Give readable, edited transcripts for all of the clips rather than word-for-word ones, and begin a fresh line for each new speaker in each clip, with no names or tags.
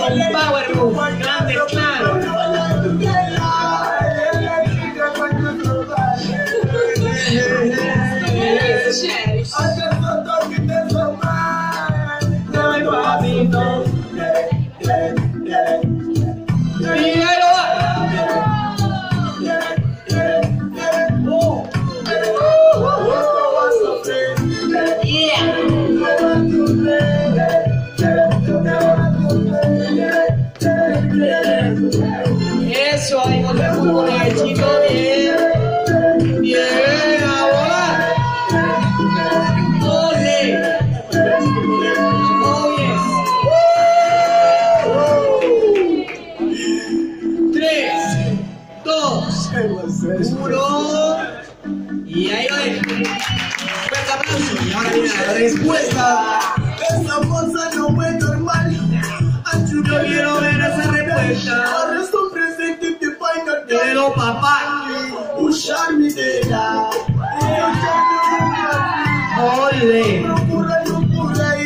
con Power Move, grande, claro. Eso, ahí no te pones, chico, bien. Bien, ahora. Ole. Muy bien. 3, 2, 1. Y ahí lo es. Fuerte aplauso. Y ahora viene la respuesta.
Esa cosa no es normal.
Yo quiero ver esa respuesta. Pero papá,
Puxar mi dedo.
ole.
Procura por aí.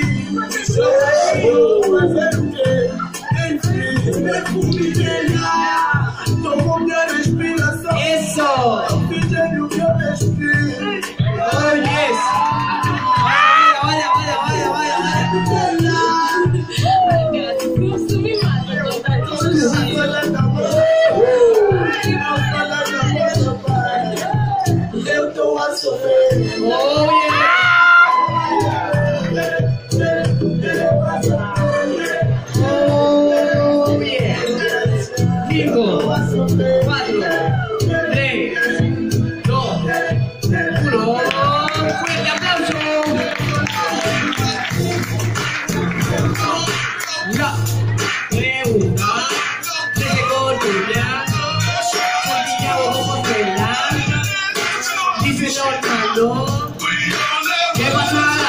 Fazer o quê? Enfim, perfume dela. Tomou minha respiração.
Eso.
Pedindo que eu respire.
Oh yes. Vaya.
Eu tô a sofrer.
Oh yeah. Oh yeah. 5, 4, 3, 2, 1. Fuerte aplauso. Ya. Pregunta. Desde Colombia. Santiago Compostela. Dice Orlando. ¿Qué pasará?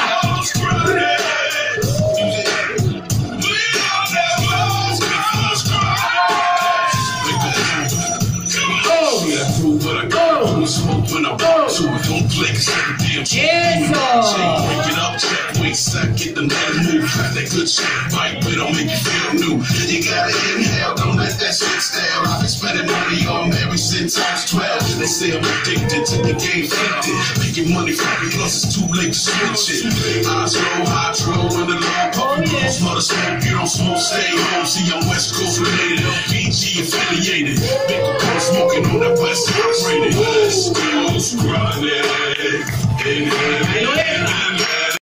Get the man move, got that good shit, bite, but don't make you feel new. You gotta inhale, don't let that shit stale. I've been spending money on every since I was 12. They say I'm addicted to the game, addicted. Making money from it, plus it's too late to switch it. Eyes low, hydro, in the long couple blows. Mother smoke, you don't smoke, stay home. See, I'm West Coast related, PG affiliated. Big girl smoking on that West Coast rated. Let's go, grinding.